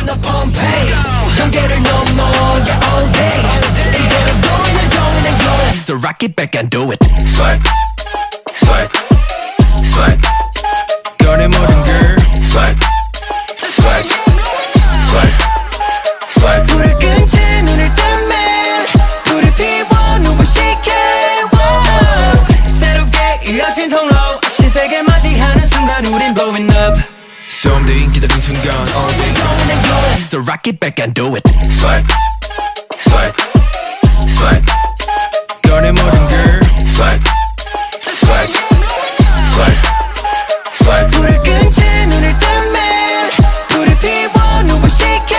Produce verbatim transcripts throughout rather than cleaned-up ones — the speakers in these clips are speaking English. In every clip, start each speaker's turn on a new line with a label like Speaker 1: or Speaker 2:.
Speaker 1: wanna Pompeii 경계를 넘어 yeah all day 이대로 going and going and going So rock it back and do it Swag Swag Swag 꺼내 모든 girl Swag Swag Swag Swag 불을 끈 채 눈을 뜨면 불을 피워 눈부시게 새롭게 이어진 통로 신세계 맞이하는 순간 우린 blowing up 소음들이 기다린 순간 all day going and going So rock it back and do it Swag Swag Swag 꺼내 모든 girl Swag Swag Swag Swag 불을 끈 채 눈을 뜨면 불을 피워 눈부시게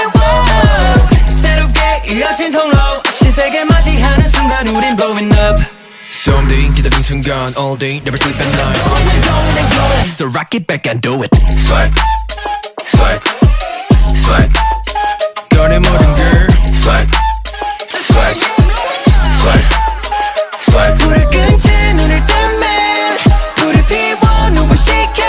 Speaker 1: 새롭게 이어진 통로 신세계 맞이하는 순간 우린 blowing up 소음들이 기다린 순간 all day never sleep at night going and going and going So rock it back and do it Swag Swag Swag 꺼내 모든 girl Swag Swag Swag Swag 불을 끈 채 눈을 뜨면 불을 피워 눈부시게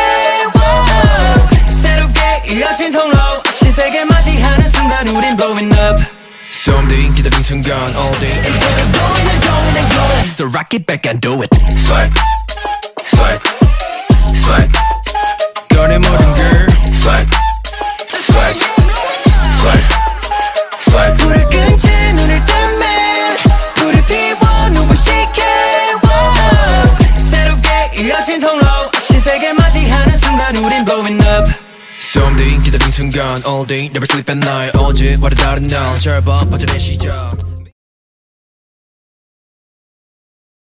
Speaker 1: 새롭게 이어진 통로 신세계 맞이하는 순간 우린 blowing up 소음들이 기다린 순간 all day 이제는 going and going and going So rock it back and do it Swag Swag Swag 꺼내 모든 girl Swag Swag Swag Swag 불을 끈 채 눈을 뜨면 불을 피워 눈부시게 새롭게 이어진 통로 신세계 맞이하는 순간 우린 blowing up 소음들이 기다린 순간 all day never sleep at night 어제와는 다른 날 절반 퍼져낸 시작